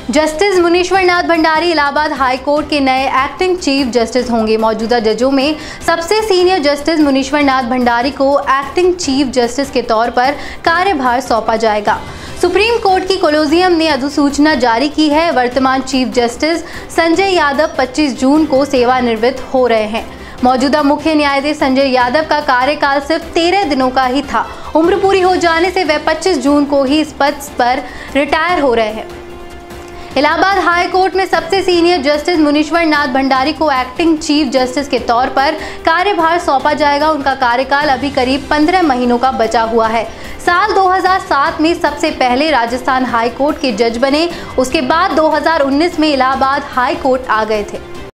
Justice Munishwar Nath Bhandari Allahabad high court के नए acting chief justice होंगे। मौजूदा जजों में सबसे सीनियर जस्टिस मुनीश्वर नाथ भंडारी को एक्टिंग चीफ जस्टिस के तौर पर कार्यभार सौंपा जाएगा। सुप्रीम कोर्ट की कोलोजियम ने अधिसूचना जारी की है। वर्तमान चीफ जस्टिस संजय यादव 25 जून को सेवानिवृत्त हो रहे हैं। मौजूदा मुख्य न्यायाधीश संजय यादव का कार्यकाल सिर्फ 13 दिनों का ही था। उम्र पूरी हो जाने से वे 25 जून को ही इस पद पर रिटायर हो रहे हैं। इलाहाबाद हाई कोर्ट में सबसे सीनियर जस्टिस मुनीश्वर नाथ भंडारी को एक्टिंग चीफ जस्टिस के तौर पर कार्यभार सौंपा जाएगा। उनका कार्यकाल अभी करीब 15 महीनों का बचा हुआ है। साल 2007 में सबसे पहले राजस्थान हाई कोर्ट के जज बने। उसके बाद 2019 में इलाहाबाद हाई कोर्ट आ गए थे।